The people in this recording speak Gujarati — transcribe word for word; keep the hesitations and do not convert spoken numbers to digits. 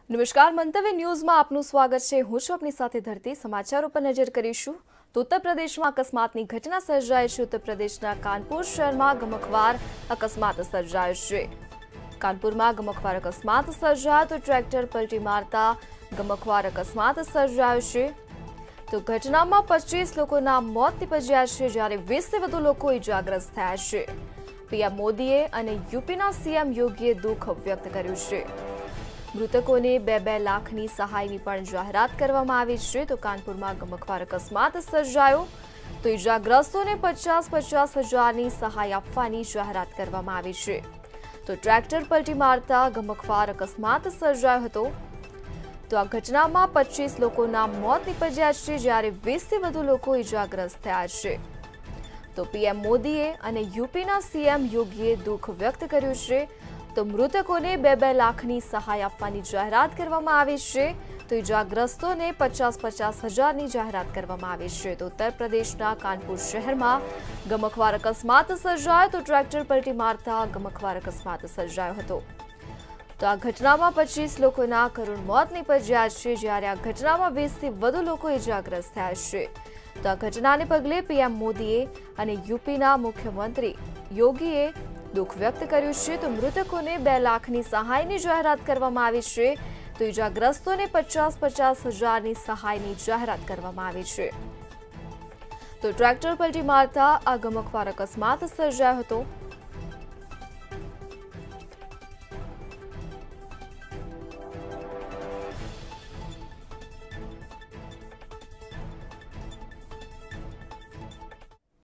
નમસ્કાર, મંતવ્ય ન્યૂઝમાં આપનું સ્વાગત છે। હું છું આપની સાથે ધરતી। સમાચારો પર નજર કરીશું તો ઉત્તર પ્રદેશમાં અકસ્માતની ઘટના સર્જાઈ છે। ઉત્તર પ્રદેશના કાનપુર શહેરમાં ગમખ્વાર અકસ્માત સર્જાયો છે। કાનપુરમાં ગમખ્વાર અકસ્માત સર્જાયો તો ટ્રેક્ટર પલટી મારતા ગમખ્વાર અકસ્માત સર્જાયો છે। તો ઘટનામાં પચીસ લોકોના મોત નીપજ્યા છે, જ્યારે વીસથી વધુ લોકો ઇજાગ્રસ્ત થયા છે। પીએમ મોદીએ અને યુપીના સીએમ યોગીએ દુઃખ વ્યક્ત કર્યું છે। મૃતકોને બે બે લાખની સહાયની પણ જાહેરાત કરવામાં આવી છે। તો કાનપુરમાં ગમખ્વાર અકસ્માત સર્જાયો તો ઇજાગ્રસ્તોને પચાસ પચાસ હજારની સહાય આપવાની જાહેરાત કરવામાં આવી છે। તો ટ્રેક્ટર પલટી મારતા ગમખ્વાર અકસ્માત સર્જાયો હતો। તો આ ઘટનામાં પચીસ લોકોના મોત નીપજ્યા છે, જ્યારે વીસથી વધુ લોકો ઇજાગ્રસ્ત થયા છે। તો પીએમ મોદીએ અને યુપીના સીએમ યોગીએ દુઃખ વ્યક્ત કર્યું છે। તો મૃતકોને બે બે લાખની સહાય આપવાની જાહેરાત કરવામાં આવી છે। તો ઇજાગ્રસ્તોને પચાસ પચાસ હજારની જાહેરાત કરવામાં આવી છે। તો ઉત્તર પ્રદેશના કાનપુર શહેરમાં ગમખ્વાર અકસ્માત સર્જાયો તો ટ્રેક્ટર પલટી મારતા ગમખ્વાર અકસ્માત સર્જાયો હતો। તો આ ઘટનામાં પચીસ લોકોના કરુણ મોત નીપજ્યા છે, જ્યારે આ ઘટનામાં વીસથી વધુ લોકો ઇજાગ્રસ્ત થયા છે। તો આ ઘટનાને પગલે પીએમ મોદીએ અને યુપીના મુખ્યમંત્રી યોગીએ દુઃખ વ્યક્ત કર્યું છે। તો મૃતકોને બે લાખની સહાયની જાહેરાત કરવામાં આવી છે। તો ઇજાગ્રસ્તોને પચાસ પચાસ હજારની સહાયની જાહેરાત કરવામાં આવી છે। તો ટ્રેક્ટર પલટી મારતા આ ગમખ્વાર અકસ્માત સર્જાયો હતો।